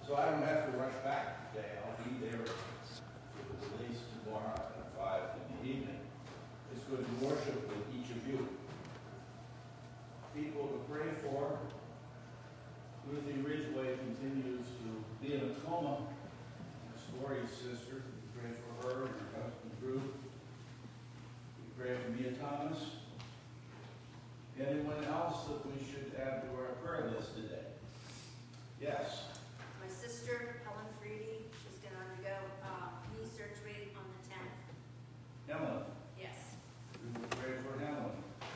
So I don't have to rush back today. I'll be there for the release tomorrow at 5 in the evening. It's good to worship with each of you. People to pray for. Ruthie Ridgway continues to be in a coma. Story's sister. We pray for her and her husband Drew. We pray for Mia Thomas. Anyone else that we should add to our prayer list today? Yes. My sister, Helen Freedy, she's going to undergo knee surgery on the 10th. Helen. Yes. We will pray for Helen.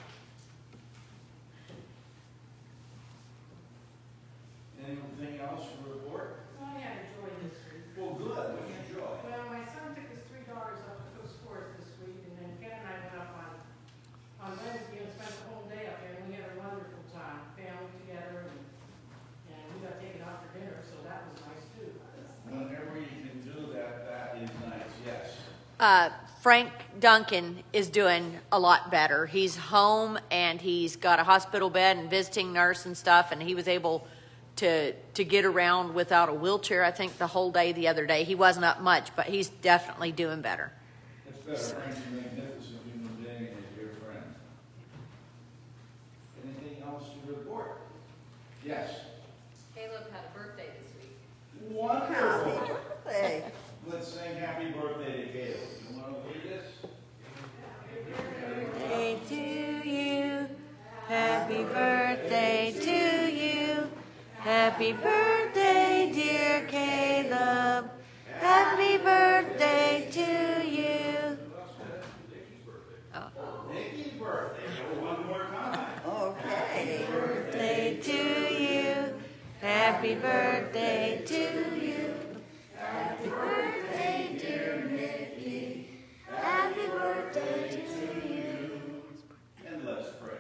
Anything else to report? Well, I had a joy this week. Well, good. What's your joy? Well, my son took his 3 daughters up to go sports this week, and then Ken and I went up on Wednesday and spent the whole day up there, and we had a wonderful time, family together, and we got taken out for dinner, so that was nice too. Whenever you can do that, that is nice, yes. Frank Duncan is doing a lot better. He's home, and he's got a hospital bed and visiting nurse and stuff, and he was able to get around without a wheelchair, I think, the whole day the other day. He wasn't up much, but he's definitely doing better. It's better. Frank's a magnificent human being and a dear friend. Anything else to report? Yes. Caleb had a birthday this week. Wonderful. Happy birthday. Let's sing happy birthday to Caleb. You want to lead us? Birthday to you. Happy birthday to you. Happy birthday, dear Caleb. Happy birthday to you. Nikki's birthday. One more time. Okay. Happy birthday to you. Happy birthday to you. Happy birthday, dear Nikki. Happy birthday to you. And let's pray.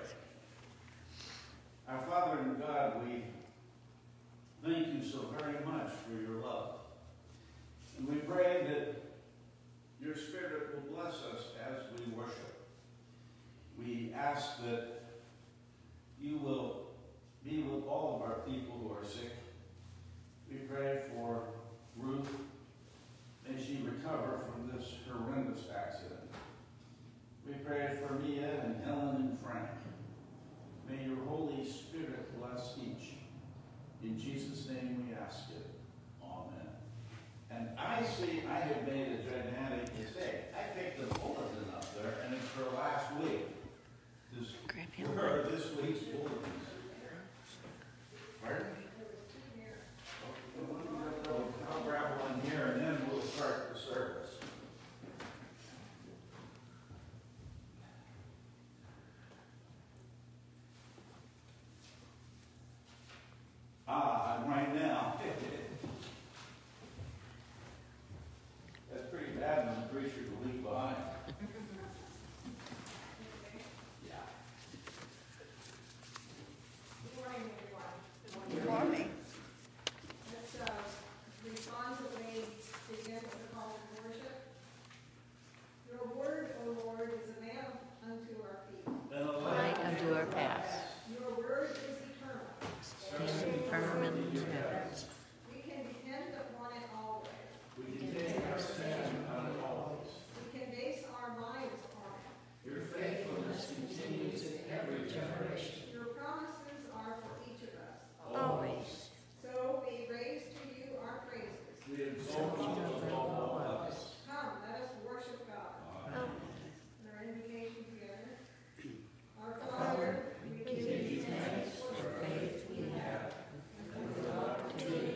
Our Father in God, we thank you so very much for your love. And we pray that your Spirit will bless us as we worship. We ask that you will be with all of our people who are sick. We pray for Ruth. May she recover from this horrendous accident. We pray for Mia and Helen and Frank. May your Holy Spirit bless each. In Jesus' name we ask it. Amen. And I see I have made a gigantic mistake. I picked the bulletin up there, and it's for last week. This week's bulletins. Pardon? I'll grab one here, and then we'll start the service. I'm right now. That's pretty bad when the preacher's a week behind. Yeah. Good morning, everyone. Good morning. Let's respond to the way to begin with the call to worship. Your word, O Lord, is a lamp unto our feet. And a Light unto our path. Your word is eternal. Stand firm in the heavens. We can depend upon it always. we can take our stand on it always. We can base our lives on it. Your faithfulness continues in every generation. Your promises are for each of us. Always. So we raise to you our praises. We exalt you above all others. Come, let us worship God. Amen. And our invocation together. Our Father, we give you thanks for the faith we have, and for the love to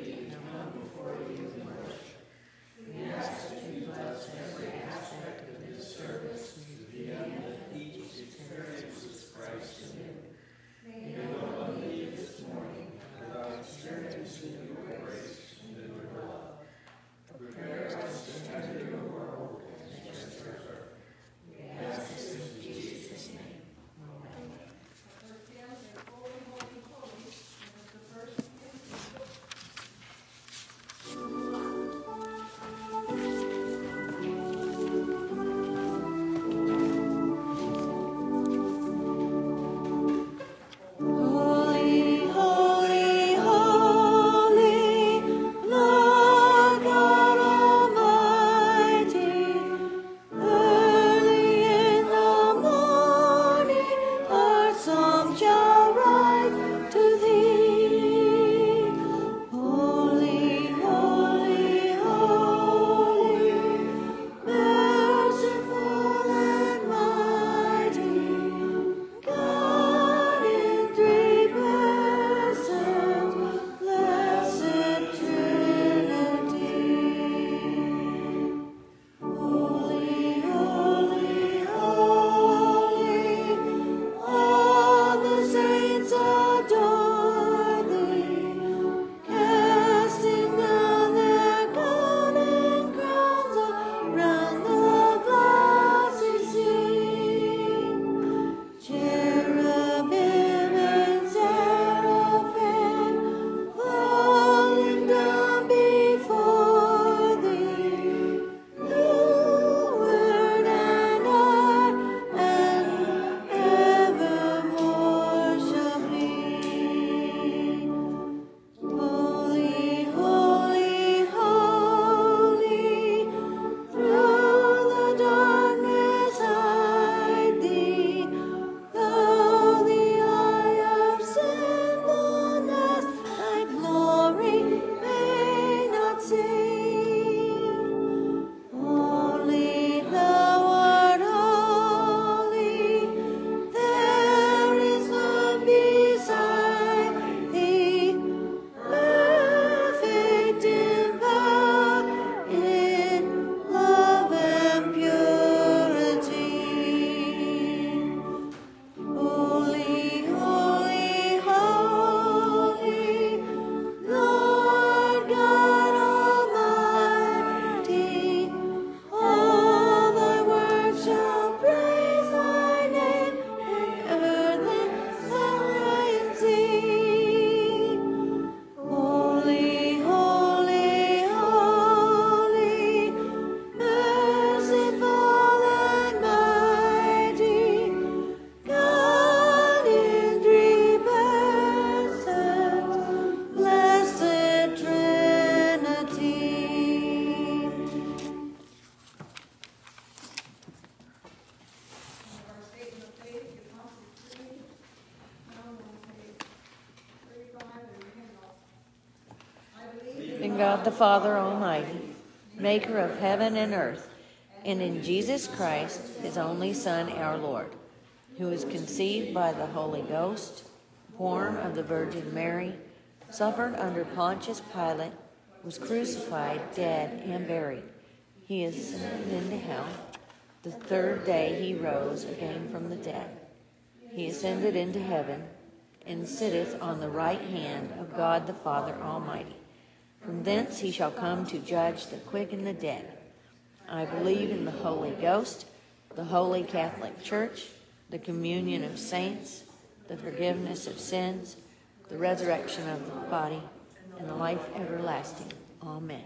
in God the Father Almighty, maker of heaven and earth, and in Jesus Christ, his only Son, our Lord, who was conceived by the Holy Ghost, born of the Virgin Mary, suffered under Pontius Pilate, was crucified, dead, and buried. He ascended into hell. The third day he rose again from the dead. He ascended into heaven, and sitteth on the right hand of God the Father Almighty. From thence he shall come to judge the quick and the dead. I believe in the Holy Ghost, the Holy Catholic Church, the communion of saints, the forgiveness of sins, the resurrection of the body, and the life everlasting. Amen.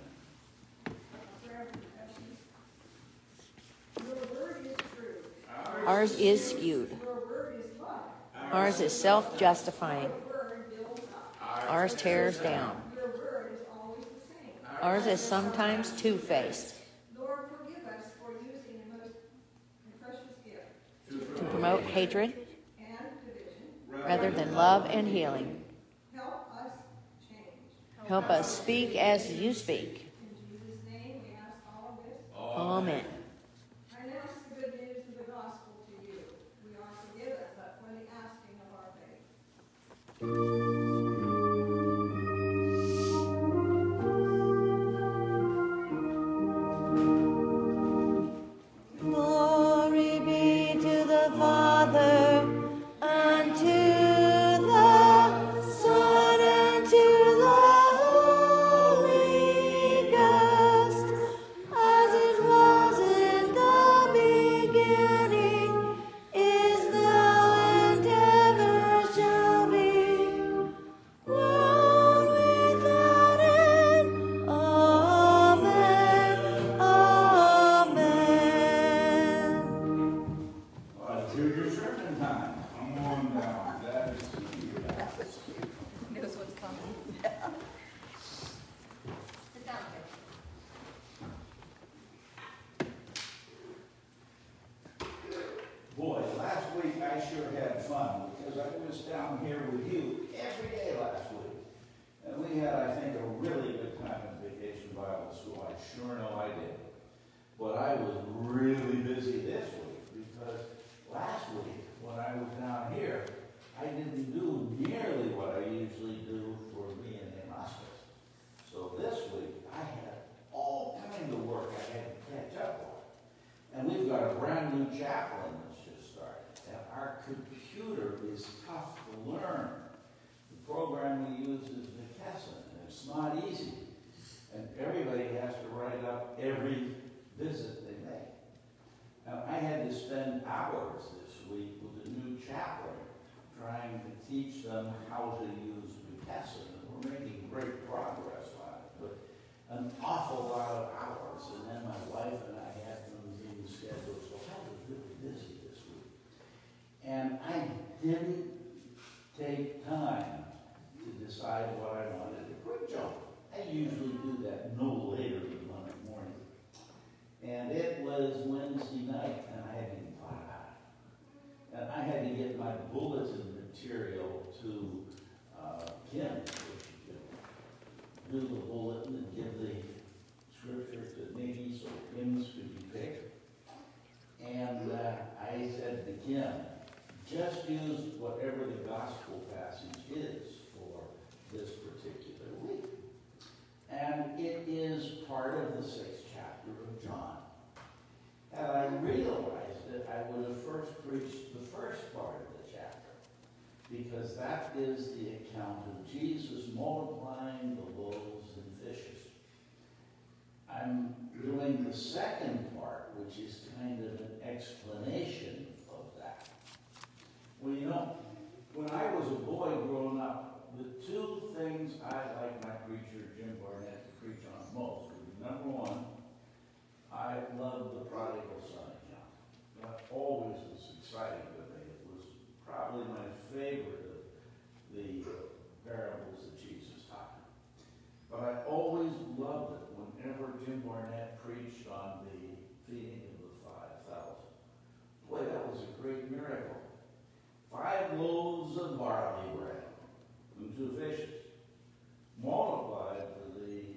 Ours is skewed. Ours is self-justifying. Ours tears down. Ours is sometimes two-faced. Lord, forgive us for using the most precious gift To promote hatred and division. rather than love and healing. Help us change. Help us speak as you speak. In Jesus' name, we ask all of this. Amen. I announce the good news of the gospel to you. We are forgiven, but for the asking of our faith. Glory be to the Father, and to the Son, and to the Holy Ghost, as it was in the beginning, is now, and ever shall be, world without end. Amen. Amen. It's your sermon time. Come on down. That is cute. Knows what's coming. Sit down here. Boy, last week I sure had fun because I was down here with you every day last week. And we had, I think, a really good time at Vacation Bible School. I sure know I did. But I was really busy this week because last week when I was down here, I didn't do nearly what I usually do for being in hospice. So this week I had all kinds of work I had to catch up on. And we've got a brand new chaplain that's just started. And our computer is tough to learn. The program we use is McKesson, and it's not easy. And everybody has to write up every visit they make. Now, I had to spend hours this week with a new chaplain trying to teach them how to use McKesson. And we're making great progress on it, but an awful lot of hours. And then my wife and I had things in schedule, so I was really busy this week. And I didn't take time to decide what I wanted to preach on. I usually do that no later than Monday morning. And it was Wednesday night, and I hadn't even thought about it. And I had to get my bulletin material to Kim, which could do the bulletin and give the scripture to me so hymns could be picked. And I said to Kim, just use whatever the gospel passage is for this particular week. And it is part of the 6th chapter of John. Had I realized it, I would have first preached the first part of the chapter, because that is the account of Jesus multiplying the loaves and fishes. I'm doing the second part, which is kind of an explanation of that. Well, you know, when I was a boy growing up, the two things I like my preacher, Jim Barnett, to preach on most would be, number one, I loved the prodigal son account. That always was exciting to me. It was probably my favorite of the parables that Jesus taught. But I always loved it whenever Jim Barnett preached on the feeding of the 5,000. Boy, that was a great miracle. 5 loaves of barley bread and 2 fishes, multiplied for the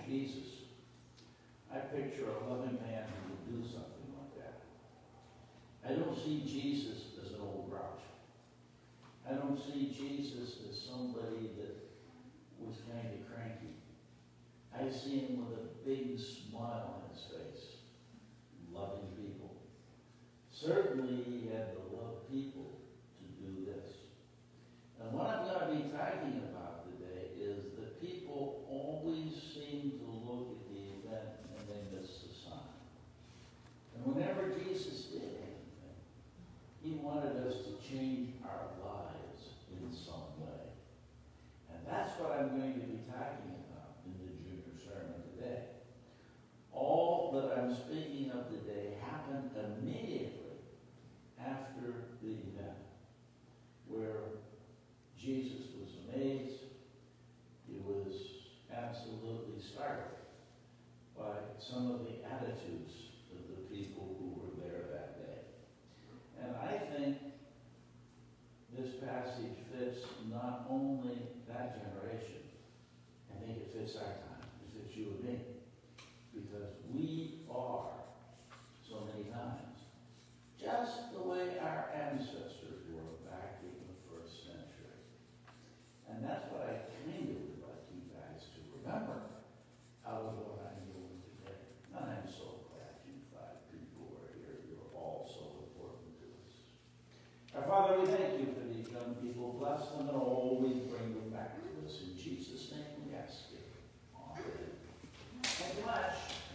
Jesus, I picture a loving man who would do something like that. I don't see Jesus as an old grouch. I don't see Jesus as somebody that was kind of cranky. I see him with a big smile on his face, loving people. Certainly he had to love people to do this. And what I'm going to be talking about today is that people always seem to look at the event and they miss the sign. And whenever Jesus did anything, he wanted us to change our lives in some way. And that's what I'm going to be talking about in the junior sermon today. All that I'm speaking of today happened immediately after the event, where Jesus was amazed. He was absolutely startled by some of the attitudes of the people who were there that day. And I think this passage fits not only that generation, I think it fits our time. It fits you and me. Because we are, so many times, just the way our ancestors were back in the first century. And that's what I kind of would like you guys to remember out of what I'm doing today. And I'm so glad you 5 people are here. You're all so important to us. Our Father, we thank you for these young people. Bless them and always bring them back to us. In Jesus' name we ask it. Amen. Thank you much.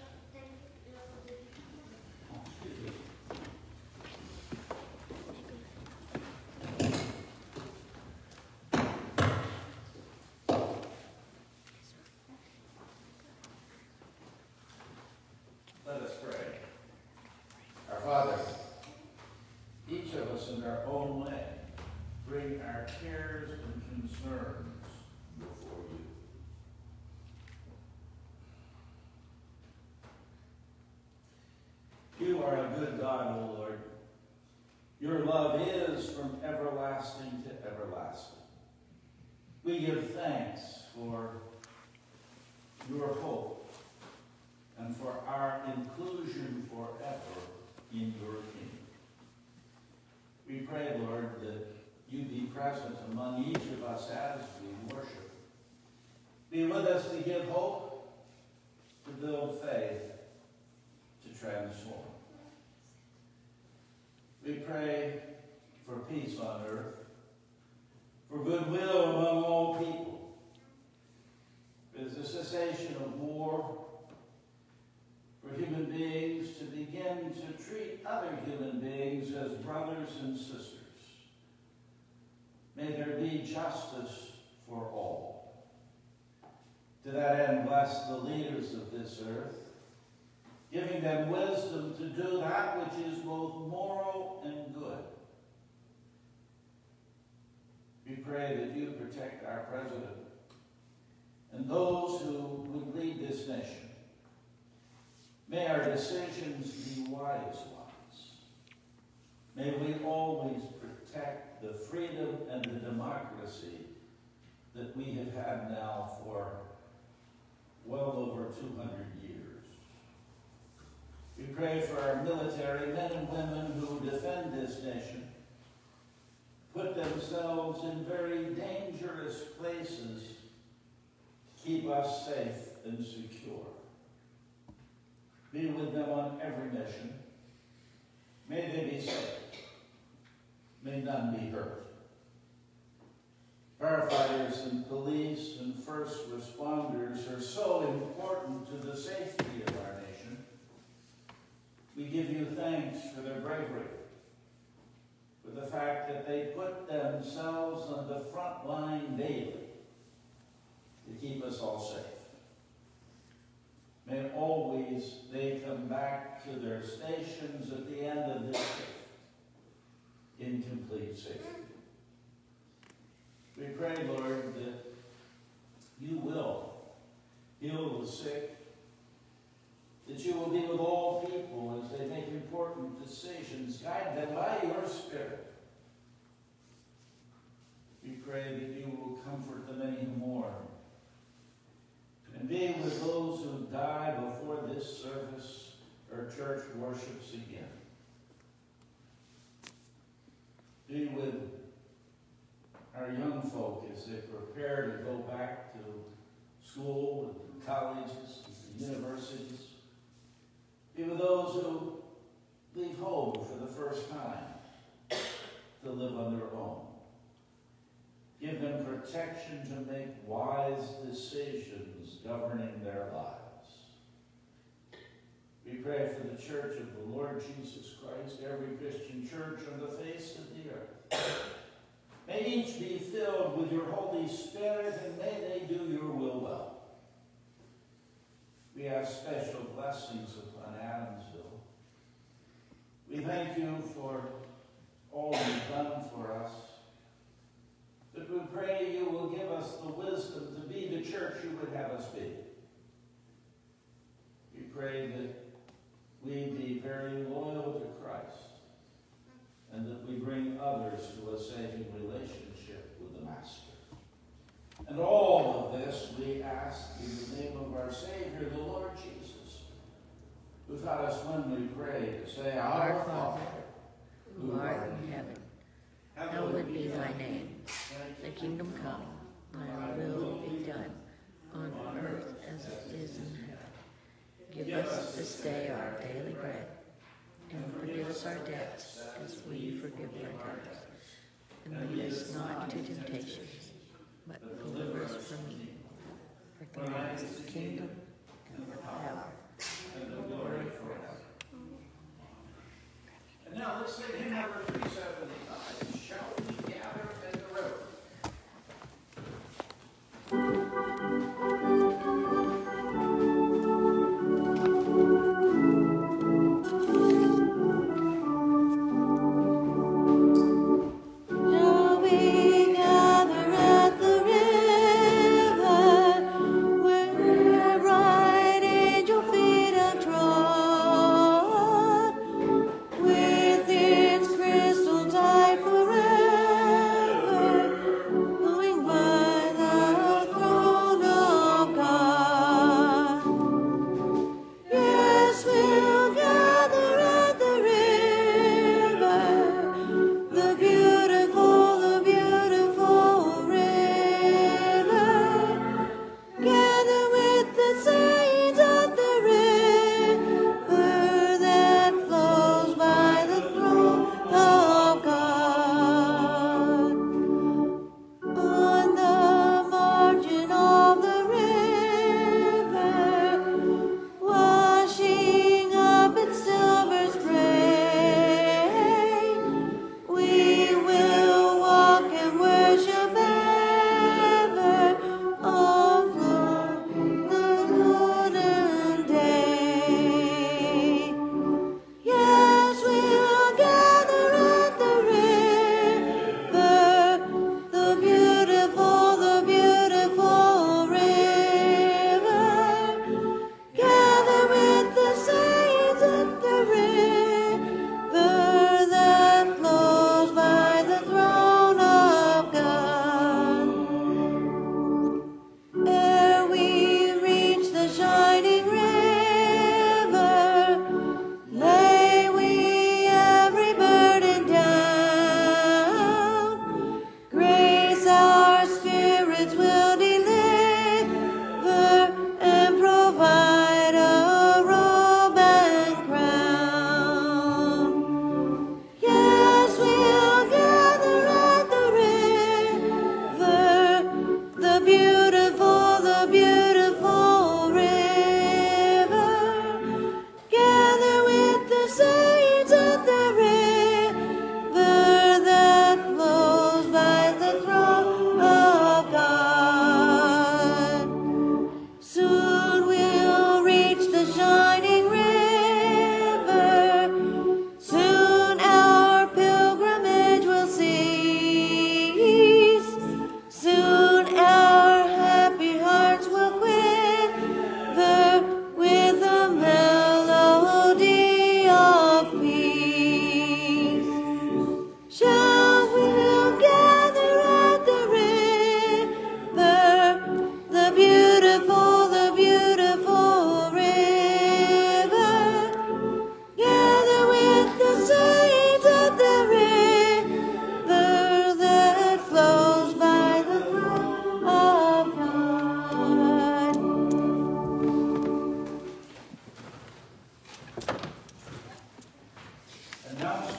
Let us pray. Our Father, each of us in our own way bring our cares and concerns before you. You are a good God, O Lord. Your love is from everlasting to everlasting. We give thanks for your hope and for our inclusion forever in your kingdom. We pray, Lord, that you be present among each of us as we worship. Be with us to give hope, to build faith, to transform. We pray for peace on earth, for goodwill among all people, for the cessation of war, for human beings to begin to treat other human beings as brothers and sisters. May there be justice for all. To that end, bless the leaders of this earth, giving them wisdom to do that which is both moral and good. We pray that you protect our president and those who would lead this nation. May our decisions be wise ones. May we always protect the freedom and the democracy that we have had now for well over 200 years. We pray for our military men and women who defend this nation, put themselves in very dangerous places to keep us safe and secure. Be with them on every mission. May they be safe. May none be hurt. Firefighters and police and first responders are so important to the safety of our nation. We give you thanks for their bravery, for the fact that they put themselves on the front line daily to keep us all safe. May always they come back to their stations at the end of this shift in complete safety. We pray, Lord, that you will heal the sick, that you will be with all people as they make important decisions. Guide them by your Spirit. We pray that you will comfort the many who mourn, and and be with those who die before this service or church worships again. Be with our young folk as they prepare to go back to school and colleges and universities. Be with those who leave home for the first time to live on their own. Give them protection to make wise decisions governing their lives. We pray for the Church of the Lord Jesus Christ, every Christian church on the face of the earth. May each be filled with your Holy Spirit, and may they do your will well. We ask special blessings upon Adamsville. We thank you for all you've done for us. But we pray you will give us the wisdom to be the church you would have us be. We pray that we be very loyal to Christ, and that we bring others to a saving relationship with the Master. And all of this we ask in the name of our Savior, the Lord Jesus, who taught us when we pray to say, Our Father, who art in heaven, hallowed be thy name. Thy kingdom come, thy will be done, on earth as it is in heaven. Give us this day our daily bread, and forgive us our debts as we forgive our debtors. And lead us not into temptation, but deliver us from evil. For thine is the kingdom, and the power, and the glory forever. And now let's sing hymn number 375, Shall We Gather in the Road? Shall we gather at the river, where bright angel feet have trod?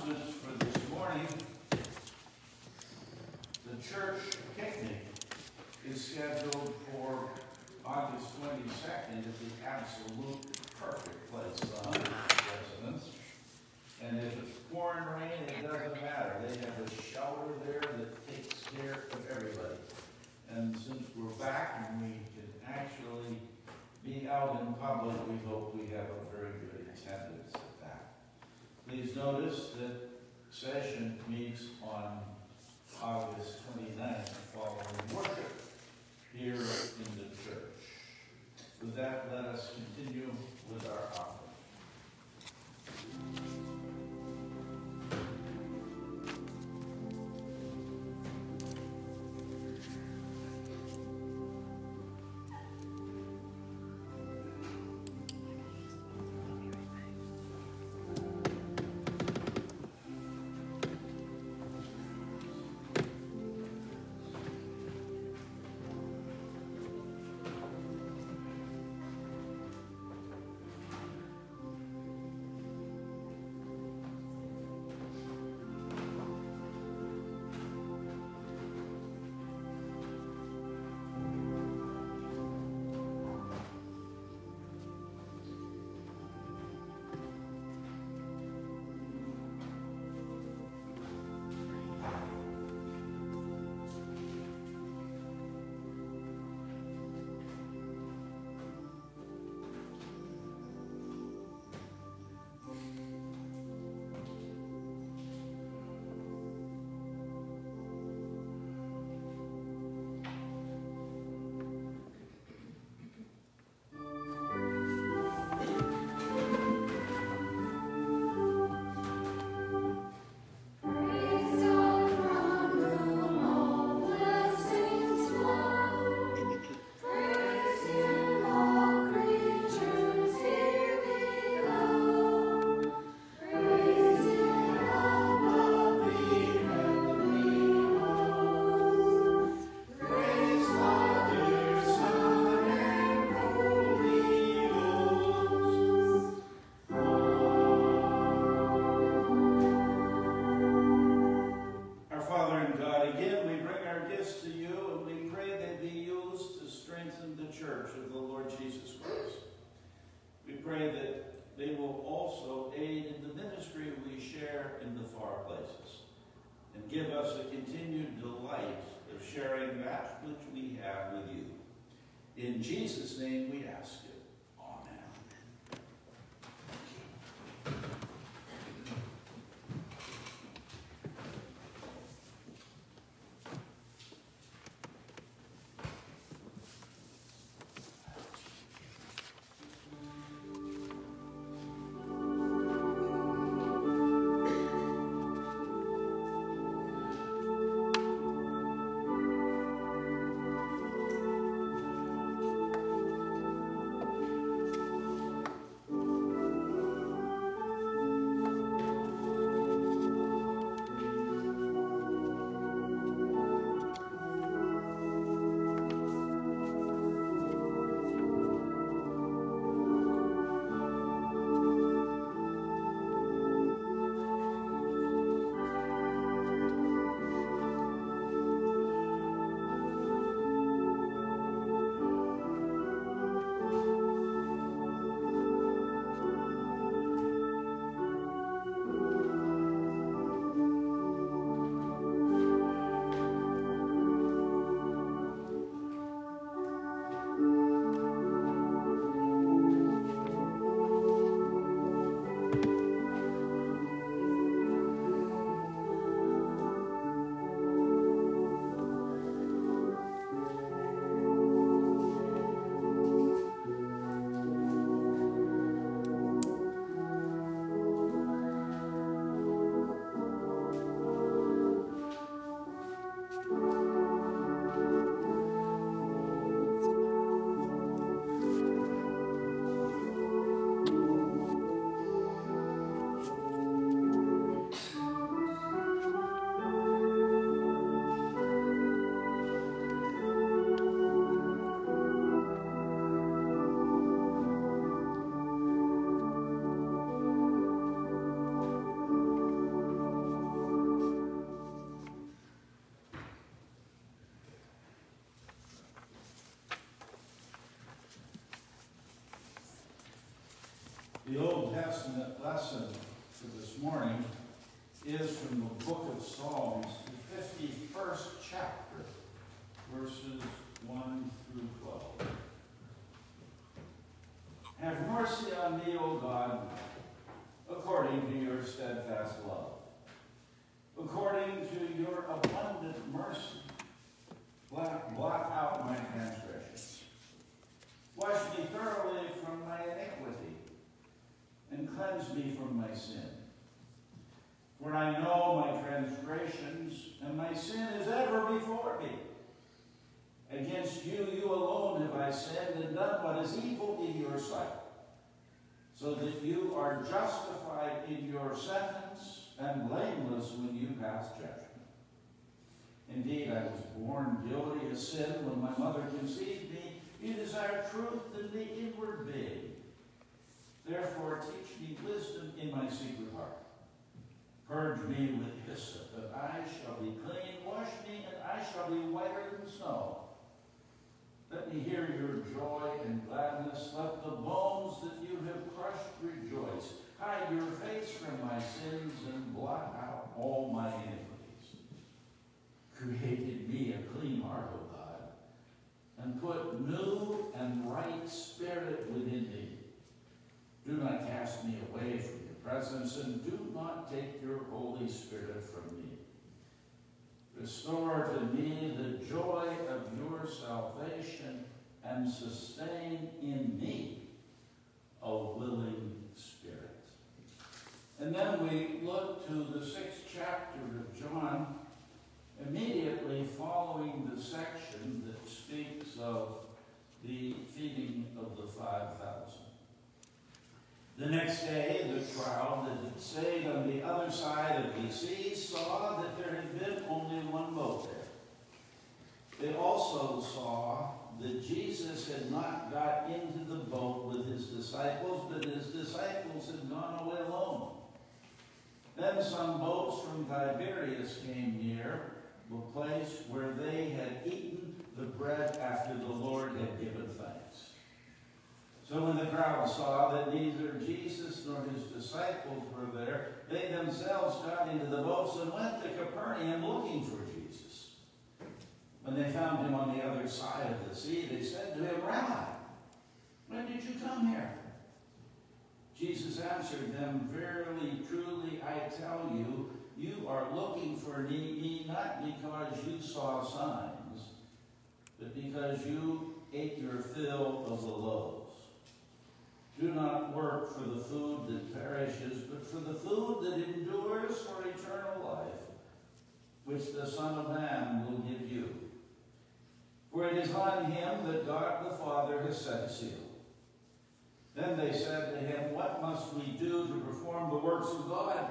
announcements for this morning. The church picnic is scheduled for August 22nd at the absolute perfect place, the 100 residents. And if it's pouring rain, it doesn't matter. They have a shelter there that takes care of everybody. And since we're back and we can actually be out in public, we hope we have a very good attendance at that. Please notice that session meets on August 29th following worship here in the church. With that, let us continue with our offering. Give us a continued delight of sharing that which we have with you. In Jesus' name we ask it. Amen. Old Testament lesson for this morning is from the book of Psalms, the 51st chapter, verses 1 through 12. Have mercy on me, O God, according to your steadfast love. According to your abundant mercy, blot out my transgressions. Wash me thoroughly from my iniquity, and cleanse me from my sin. For I know my transgressions, and my sin is ever before me. Against you, you alone have I sinned and done what is evil in your sight, so that you are justified in your sentence and blameless when you pass judgment. Indeed, I was born guilty of sin when my mother conceived me. You desire truth in the inward being. Therefore, teach me wisdom in my secret heart. Purge me with hyssop, and I shall be clean. Wash me, and I shall be whiter than snow. Let me hear your joy and gladness. Let the bones that you have crushed rejoice. Hide your face from my sins and blot out all my iniquities. Create in me a clean heart, O God, and put new and right spirit within me. Do not cast me away from your presence, and do not take your Holy Spirit from me. Restore to me the joy of your salvation, and sustain in me a willing spirit. And then we look to the 6th chapter of John, immediately following the section that speaks of the feeding of the 5,000. The next day, the crowd that had stayed on the other side of the sea saw that there had been only one boat there. They also saw that Jesus had not got into the boat with his disciples, but his disciples had gone away alone. Then some boats from Tiberias came near the place where they had eaten the bread after the Lord had given thanks. So when the crowd saw that neither Jesus nor his disciples were there, they themselves got into the boats and went to Capernaum looking for Jesus. When they found him on the other side of the sea, they said to him, Rabbi, when did you come here? Jesus answered them, Verily, truly, I tell you, you are looking for me not because you saw signs, but because you ate your fill of the loaves. Do not work for the food that perishes, but for the food that endures for eternal life, which the Son of Man will give you. For it is on him that God the Father has set a seal. Then they said to him, What must we do to perform the works of God?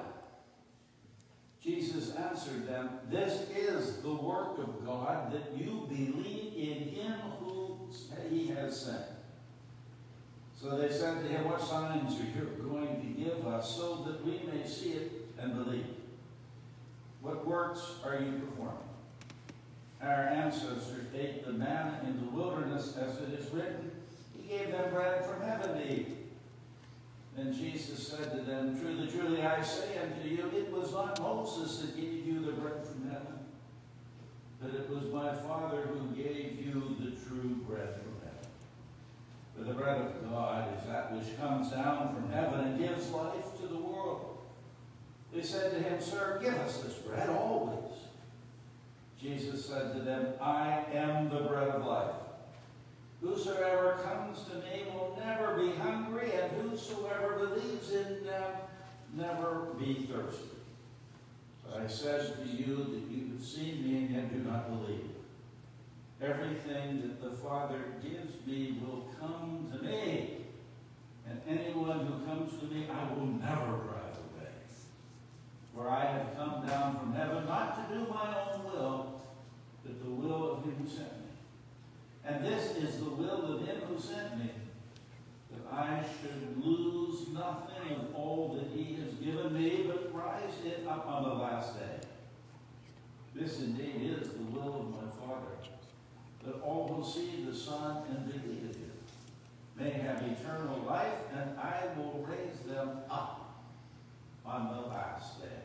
Jesus answered them, This is the work of God, that you believe in him who he has sent. So they said to him, What signs are you going to give us so that we may see it and believe? What works are you performing? Our ancestors ate the manna in the wilderness, as it is written, He gave them bread from heaven to eat. Then Jesus said to them, Truly, truly, I say unto you, it was not Moses that gave you the bread from heaven, but it was my Father who gave you the true bread from heaven. For the bread of God is that which comes down from heaven and gives life to the world. They said to him, Sir, give us this bread always. Jesus said to them, I am the bread of life. Whosoever comes to me will never be hungry, and whosoever believes in them never be thirsty. But I said to you that you have seen me and yet do not believe. Everything that the Father gives me will come to me, and anyone who comes to me I will never drive away. For I have come down from heaven not to do my own will, but the will of him who sent me. And this is the will of him who sent me, that I should lose nothing of all that he has given me, but rise it up on the last day. This indeed is the will of my Father, that all who see the Son and believe in him may have eternal life, and I will raise them up on the last day.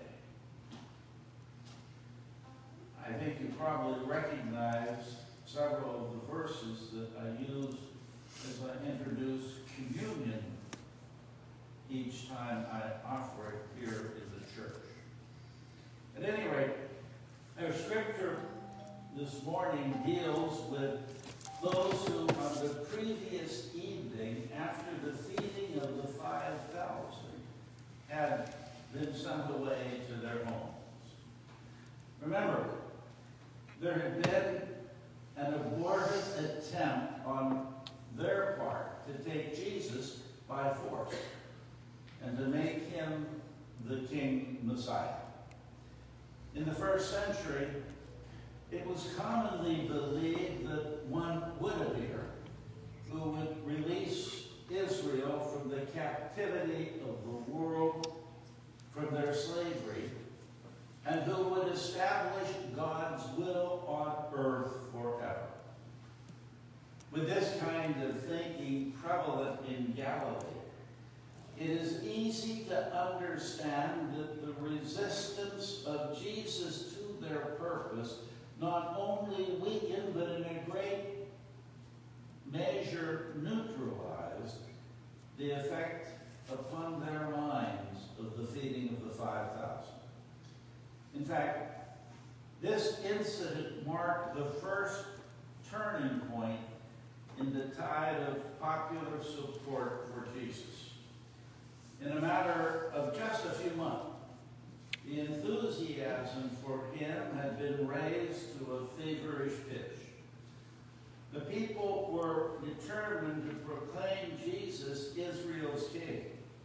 I think you probably recognize several of the verses that I use as I introduce communion each time I offer it here in the church. At any rate, our scripture this morning deals with those who on the previous evening, after the feeding of the 5,000, had been sent away to their homes. Remember, there had been an aborted attempt on their part to take Jesus by force and to make him the King Messiah. In the first century, it was commonly believed that one would appear who would release Israel from the captivity of the world, from their slavery, and who would establish God's will on earth forever. With this kind of thinking prevalent in Galilee, it is easy to understand that the resistance of Jesus to their purpose not only weakened, but in a great measure neutralized the effect upon their minds of the feeding of the 5,000. In fact, this incident marked the first turning point in the tide of popular support for Jesus. In a matter of just a few months, the enthusiasm for him had been raised to a feverish pitch. The people were determined to proclaim Jesus Israel's king.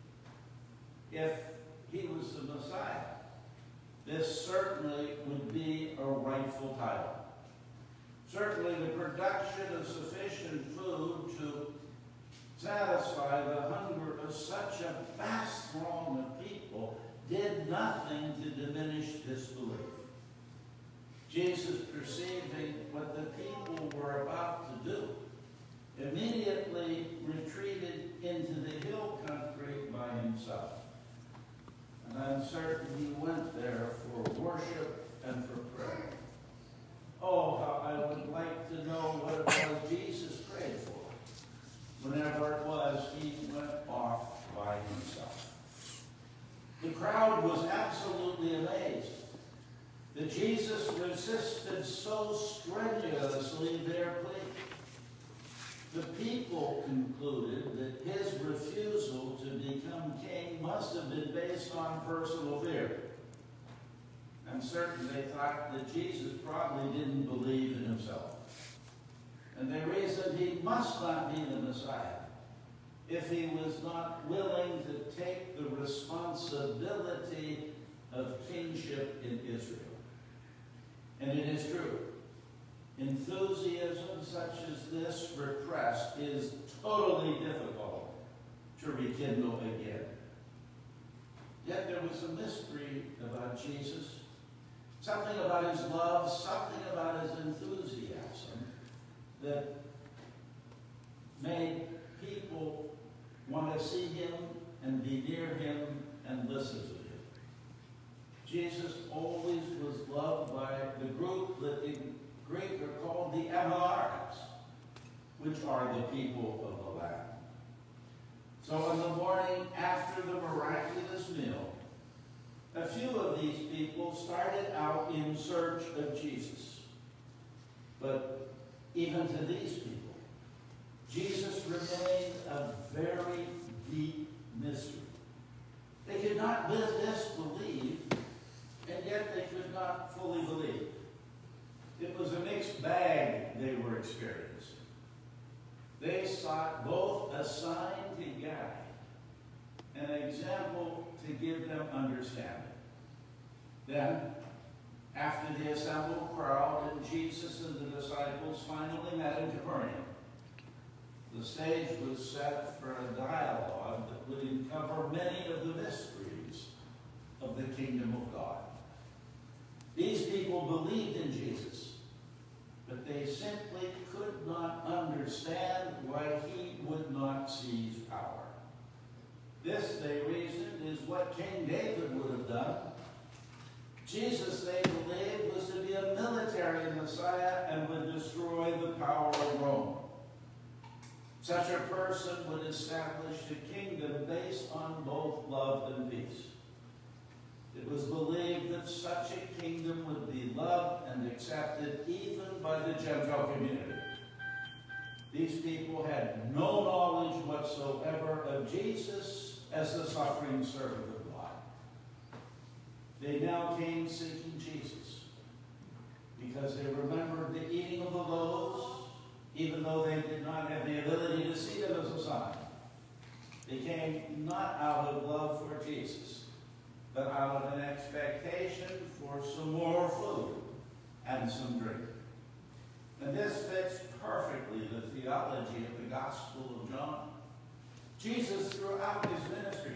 If he was the Messiah, this certainly would be a rightful title. Certainly the production of sufficient food to satisfy the hunger of such a vast throng of people did nothing to diminish this belief. Jesus, perceiving what the people were about to do, immediately retreated into the hill country by himself. And I'm certain he went there for worship and for prayer. Oh, how I would like to know what it was Jesus prayed for whenever it was he went off by himself. The crowd was absolutely amazed that Jesus resisted so strenuously their plea. The people concluded that his refusal to become king must have been based on personal fear. I'm certain they thought that Jesus probably didn't believe in himself. And they reasoned he must not be the Messiah if he was not willing to take the responsibility of kingship in Israel. And it is true. Enthusiasm such as this repressed is totally difficult to rekindle again. Yet there was a mystery about Jesus, something about his love, something about his enthusiasm that made people want to see him and be near him and listen to him. Jesus always was loved by the group that in Greek are called the Amorites, which are the people of the land. So on the morning after the miraculous meal, a few of these people started out in search of Jesus. But even to these people, Jesus remained a very deep mystery. They could not disbelieve, and yet they could not fully believe. It was a mixed bag they were experiencing. They sought both a sign to guide, an example to give them understanding. Then, after the assembled crowd and Jesus and the disciples finally met in Capernaum, the stage was set for a dialogue that would uncover many of the mysteries of the kingdom of God. These people believed in Jesus, but that they simply could not understand why he would not seize power. This, they reasoned, is what King David would have done. Jesus, they believed, was to be a military Messiah and would destroy the power of Rome. Such a person would establish a kingdom based on both love and peace. It was believed that such a kingdom would be loved and accepted even by the Gentile community. These people had no knowledge whatsoever of Jesus as the suffering servant of God. They now came seeking Jesus because they remembered the eating of the loaves, even though they did not have the ability to see them as a sign. They came not out of love for Jesus, but out of an expectation for some more food and some drink. And this fits perfectly the theology of the Gospel of John. Jesus, throughout his ministry,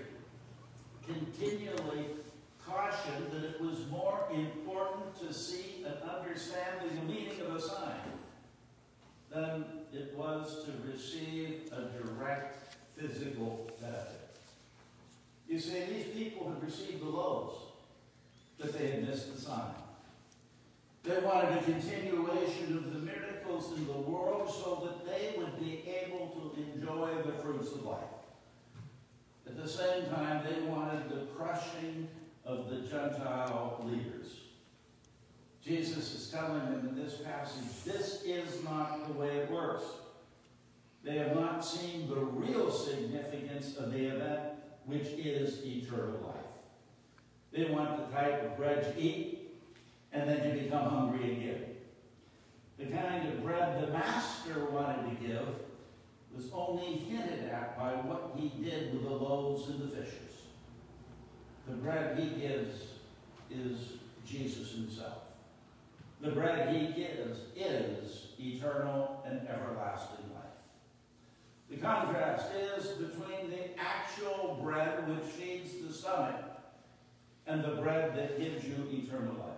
continually cautioned that it was more important to see and understand the meaning of a sign than it was to receive a direct physical benefit. You see, these people had received the loaves, but they had missed the sign. They wanted a continuation of the miracles in the world so that they would be able to enjoy the fruits of life. At the same time, they wanted the crushing of the Gentile leaders. Jesus is telling them in this passage, this is not the way it works. They have not seen the real significance of the event, which is eternal life. They want the type of bread you eat, and then you become hungry again. The kind of bread the master wanted to give was only hinted at by what he did with the loaves and the fishes. The bread he gives is Jesus himself. The bread he gives is eternal and everlasting life. The contrast is between the actual bread which feeds the stomach and the bread that gives you eternal life.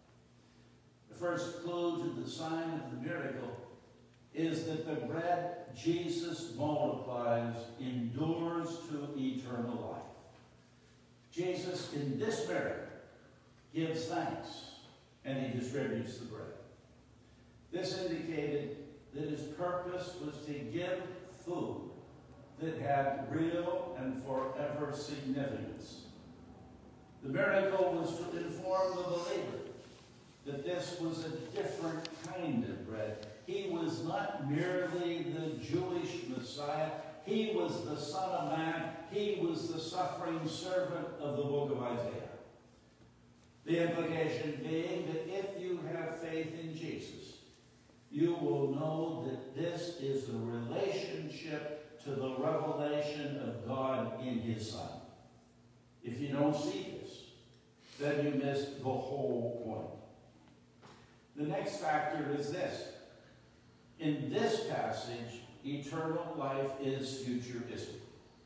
The first clue to the sign of the miracle is that the bread Jesus multiplies endures to eternal life. Jesus, in this miracle, gives thanks and he distributes the bread. This indicated that his purpose was to give food that had real and forever significance. The miracle was to inform the believer that this was a different kind of bread. He was not merely the Jewish Messiah. He was the Son of Man. He was the suffering servant of the book of Isaiah. The implication being that if you have faith in Jesus, you will know that this is a relationship to the revelation of God in his Son. If you don't see this, then you miss the whole point. The next factor is this. In this passage, eternal life is futuristic.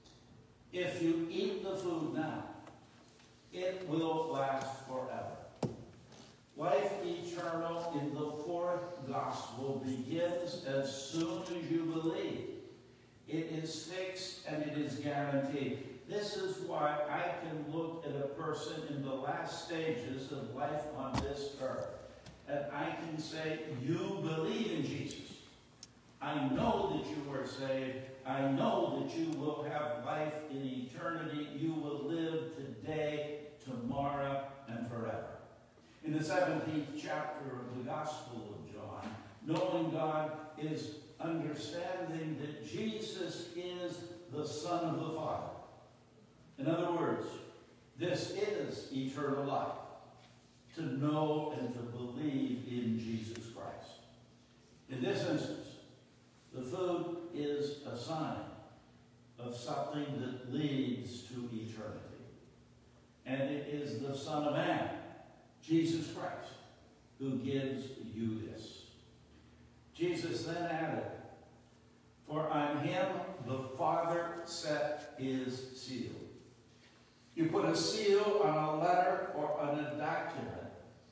If you eat the food now, it will last forever. Life eternal in the fourth gospel begins as soon as you believe. It is fixed and it is guaranteed. This is why I can look at a person in the last stages of life on this earth, and I can say, you believe in Jesus. I know that you are saved. I know that you will have life in eternity. You will live today, tomorrow, and forever. In the 17th chapter of the Gospel of John, knowing God is understanding that Jesus is the Son of the Father. In other words, this is eternal life, to know and to believe in Jesus Christ. In this instance, the food is a sign of something that leads to eternity. And it is the Son of Man, Jesus Christ, who gives you this. Jesus then added, for on him the Father set his seal. You put a seal on a letter or on a document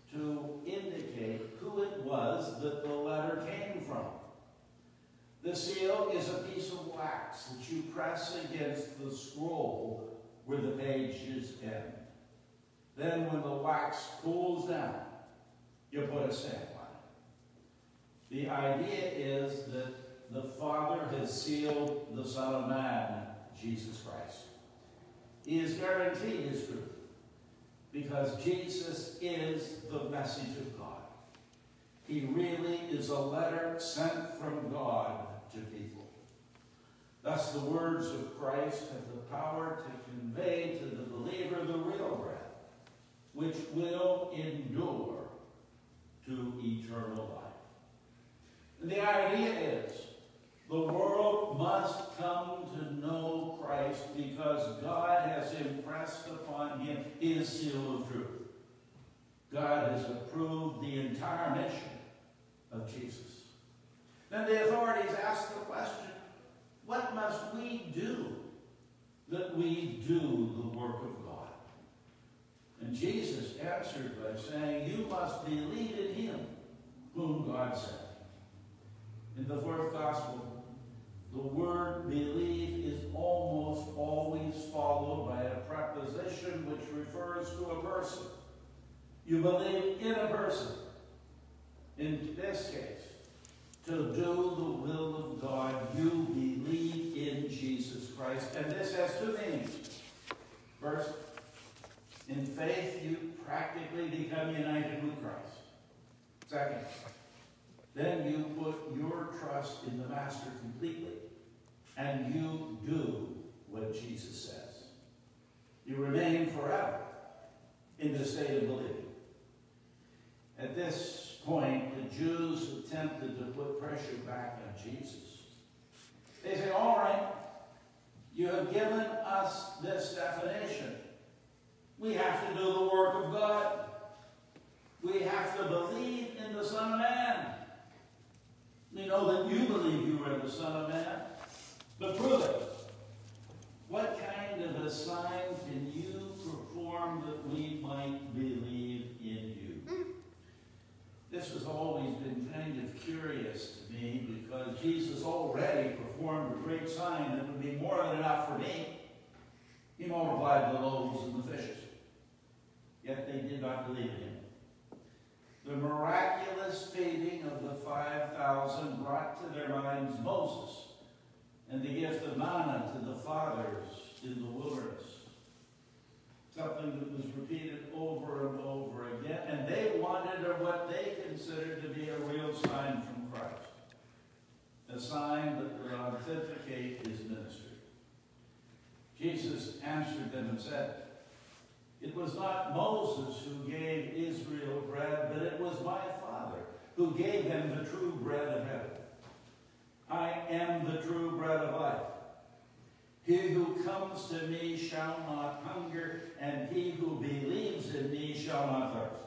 to indicate who it was that the letter came from. The seal is a piece of wax that you press against the scroll where the pages end. Then when the wax cools down, you put a stamp on it. The idea is that the Father has sealed the Son of Man, Jesus Christ. He is guaranteed his truth because Jesus is the message of God. He really is a letter sent from God to people. Thus, the words of Christ have the power to convey to the believer the real bread, which will endure to eternal life. And the idea is the world must come to know Christ because God has impressed upon him his seal of truth. God has approved the entire mission of Jesus. Then the authorities ask the question, what must we do that we do the work of God? And Jesus answered by saying, you must believe in him whom God sent. In the fourth gospel, the word believe is almost always followed by a preposition which refers to a person. You believe in a person. In this case, to do the will of God, you believe in Jesus Christ. And this has two meanings. First, in faith, you practically become united with Christ. Second, then you put your trust in the Master completely, and you do what Jesus says. You remain forever in the state of believing. At this point, the Jews attempted to put pressure back on Jesus. They say, all right, you have given us this definition. We have to do the work of God. We have to believe in the Son of Man. We know that you believe you are the Son of Man, but prove it. What kind of a sign can you perform that we might believe in you? This has always been kind of curious to me because Jesus already performed a great sign that would be more than enough for me. He multiplied the loaves and the fishes. Yet they did not believe in him. The miraculous feeding of the 5,000 brought to their minds Moses and the gift of manna to the fathers in the wilderness. Something that was repeated over and over again, and they wanted what they considered to be a real sign from Christ. A sign that would authenticate his ministry. Jesus answered them and said, it was not Moses who gave Israel bread, but it was my Father who gave them the true bread of heaven. I am the true bread of life. He who comes to me shall not hunger, and he who believes in me shall not thirst.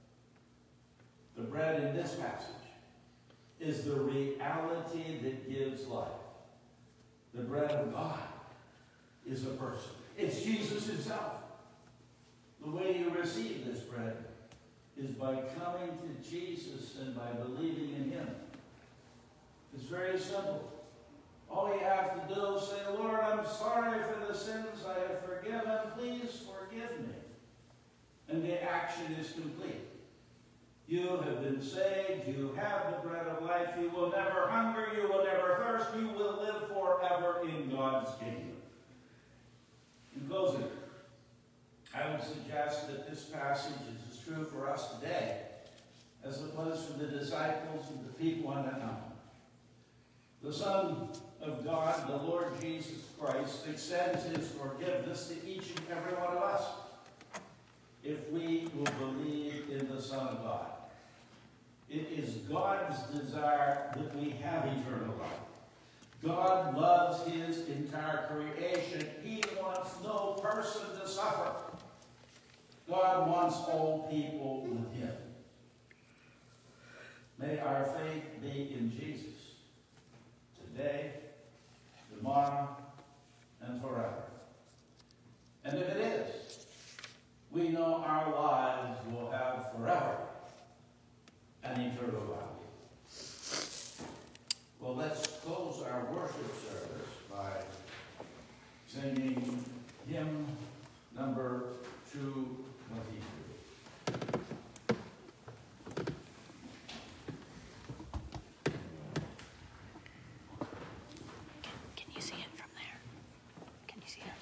The bread in this passage is the reality that gives life. The bread of God is a person. It's Jesus himself. The way you receive this bread is by coming to Jesus and by believing in him. It's very simple. All you have to do is say, Lord, I'm sorry for the sins I have forgiven. Please forgive me. And the action is complete. You have been saved. You have the bread of life. You will never hunger. You will never thirst. You will live forever in God's kingdom. In closing, I would suggest that this passage is as true for us today as it was for the disciples and the people on that mountain. The Son of God, the Lord Jesus Christ, extends his forgiveness to each and every one of us if we will believe in the Son of God. It is God's desire that we have eternal life. God loves his entire creation. He wants no person to suffer. God wants all people with him. May our faith be in Jesus today, tomorrow, and forever. And if it is, we know our lives will have forever and eternal value. Well, let's close our worship service by singing hymn number 223. Can you see it from there? Can you see it?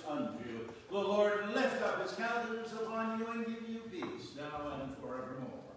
The Lord lift up his countenance upon you and give you peace, now and forevermore.